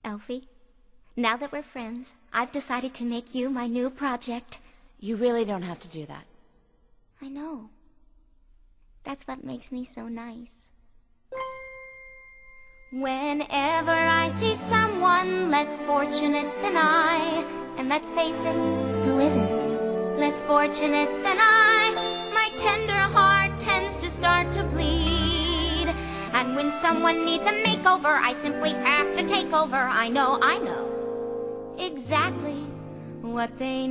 Elfie, now that we're friends, I've decided to make you my new project. You really don't have to do that. I know. That's what makes me so nice. Whenever I see someone less fortunate than I, and let's face it, who isn't less fortunate than I, my tender heart tends to start to bleed. And when someone needs a makeover, I simply have to take over. I know exactly what they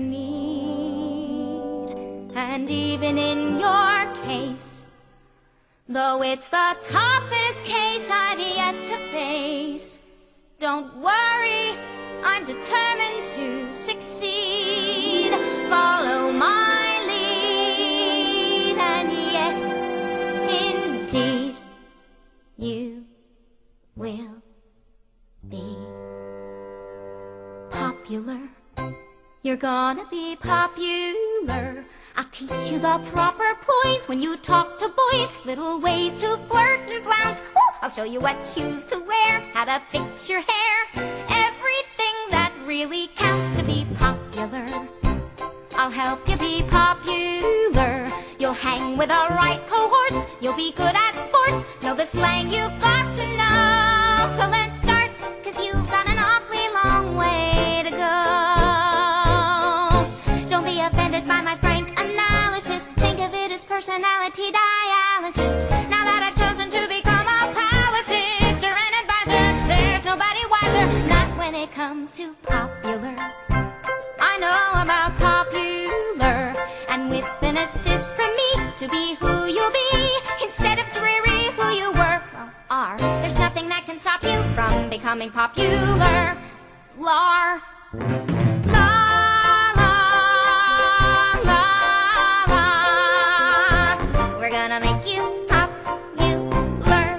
need. And even in your case, though it's the toughest case I've yet to face, don't worry, I'm determined to succeed. Follow my lead, and yes, indeed, you will be popular. You're gonna be popular. I'll teach you the proper poise when you talk to boys, little ways to flirt and flounce. Ooh, I'll show you what shoes to wear, how to fix your hair, everything that really counts to be popular. I'll help you be popular. You'll hang with the right cohorts, you'll be good at sports, know the slang you've got to know. So let's start, 'cause you've got an awfully long way to go. Don't be offended by my frank analysis, think of it as personality dialysis. Now that I've chosen to become a palace sister and advisor, there's nobody wiser, not when it comes to popular. I know about popular, and with an assist from me to be who you'll be, instead of dreary who you were, well, are. There's nothing that can stop you from becoming popular. Lar. We're gonna make you popular.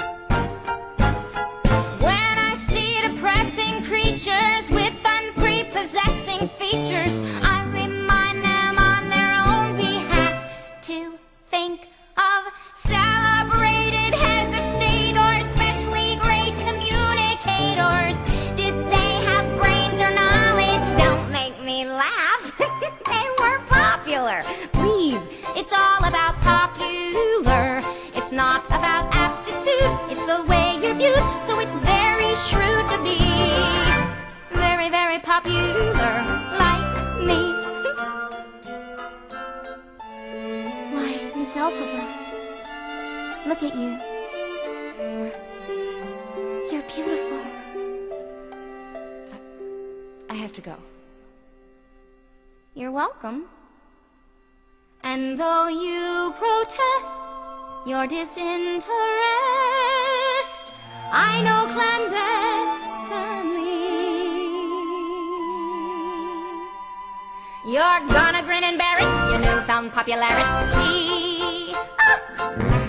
When I see depressing creatures with unprepossessing features, I remind them on their own behalf to think of celebrated heads of state or especially great communicators. Did they have brains or knowledge? Don't make me laugh. They were popular. Please, it's all about popular. It's not about aptitude, it's the way you're viewed. So it's very shrewd to be very, very popular, like me. Why, Miss Elphaba, look at you. You're beautiful. I have to go. You're welcome. And though you protest your disinterest, I know clandestinely you're gonna grin and bear it, your newfound popularity.